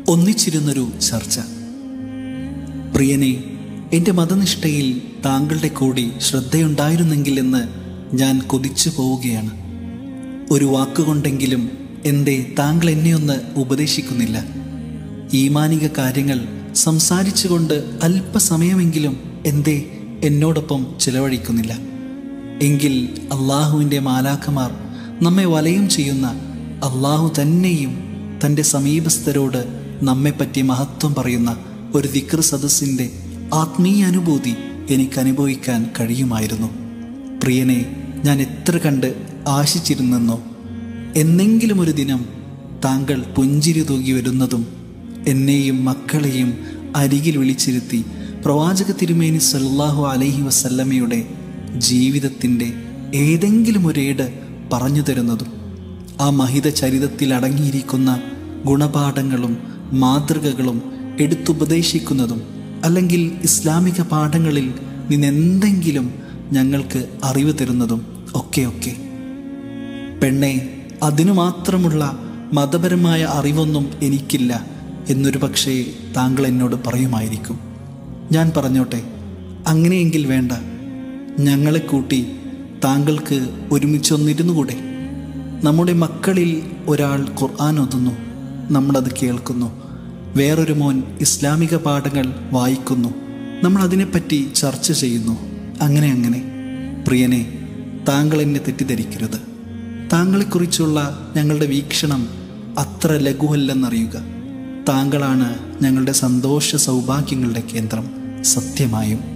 ഒന്നിച്ചിരുന്നൊരു ചർച്ച. പ്രിയനെ, എൻ്റെ മതനിഷ്ഠയിൽ താങ്കളുടെ കൂടി ശ്രദ്ധയുണ്ടായിരുന്നെങ്കിൽ എന്ന് ഞാൻ കൊതിച്ചു പോവുകയാണ്. ഒരു വാക്കുകൊണ്ടെങ്കിലും എന്തേ താങ്കൾ എന്നെ ഒന്ന് ഉപദേശിക്കുന്നില്ല? ഈമാനിക കാര്യങ്ങൾ സംസാരിച്ചുകൊണ്ട് അല്പസമയമെങ്കിലും എന്തേ എന്നോടൊപ്പം ചിലവഴിക്കുന്നില്ല? എങ്കിൽ അള്ളാഹുവിൻ്റെ മാലാഖമാർ നമ്മെ വലയം ചെയ്യുന്ന അള്ളാഹു തന്നെയും തൻ്റെ സമീപസ്ഥരോട് നമ്മെപ്പറ്റി മഹത്വം പറയുന്ന ഒരു ദിക്ർ സദസ്സിൻ്റെ ആത്മീയ അനുഭൂതി എനിക്ക് അനുഭവിക്കാൻ കഴിയുമായിരുന്നു. പ്രിയനെ, ഞാൻ എത്ര കണ്ട് ആശിച്ചിരുന്നെന്നോ. എന്നെങ്കിലും ഒരു ദിനം താങ്കൾ പുഞ്ചിരി തൂകി വരുന്നതും എന്നെയും മക്കളെയും അരികിൽ വിളിച്ചിരുത്തി പ്രവാചക തിരുമേനി സല്ലല്ലാഹു അലൈഹി വസല്ലമയുടെ ജീവിതത്തിൻ്റെ ഏതെങ്കിലും ഒരേട് പറഞ്ഞു തരുന്നതും ആ മഹിത ചരിതത്തിൽ അടങ്ങിയിരിക്കുന്ന ഗുണപാഠങ്ങളും മാതൃകകളും എടുത്തുപദേശിക്കുന്നതും, അല്ലെങ്കിൽ ഇസ്ലാമിക പാഠങ്ങളിൽ നിന്നെന്തെങ്കിലും ഞങ്ങൾക്ക് അറിവ് തരുന്നതും ഒക്കെ. പെണ്ണെ, അതിനു മാത്രമുള്ള മതപരമായ അറിവൊന്നും എനിക്കില്ല എന്നൊരു പക്ഷേ താങ്കൾ എന്നോട് പറയുമായിരിക്കും. ഞാൻ പറഞ്ഞോട്ടെ, അങ്ങനെയെങ്കിൽ വേണ്ട. ഞങ്ങളെ കൂട്ടി താങ്കൾക്ക് ഒരുമിച്ചൊന്നിരുന്നുകൂടെ? നമ്മുടെ മക്കളിൽ ഒരാൾ ഖുർആൻ ഓതുന്നു, നമ്മളത് കേൾക്കുന്നു. വേറൊരു മോൻ ഇസ്ലാമിക പാഠങ്ങൾ വായിക്കുന്നു, നമ്മൾ അതിനെപ്പറ്റി ചർച്ച ചെയ്യുന്നു. അങ്ങനെ പ്രിയനെ, താങ്കൾ എന്നെ തെറ്റിദ്ധരിക്കരുത്. താങ്കളെക്കുറിച്ചുള്ള ഞങ്ങളുടെ വീക്ഷണം അത്ര ലഘുവല്ലെന്നറിയുക. താങ്കളാണ് ഞങ്ങളുടെ സന്തോഷ സൗഭാഗ്യങ്ങളുടെ കേന്ദ്രം. സത്യമായും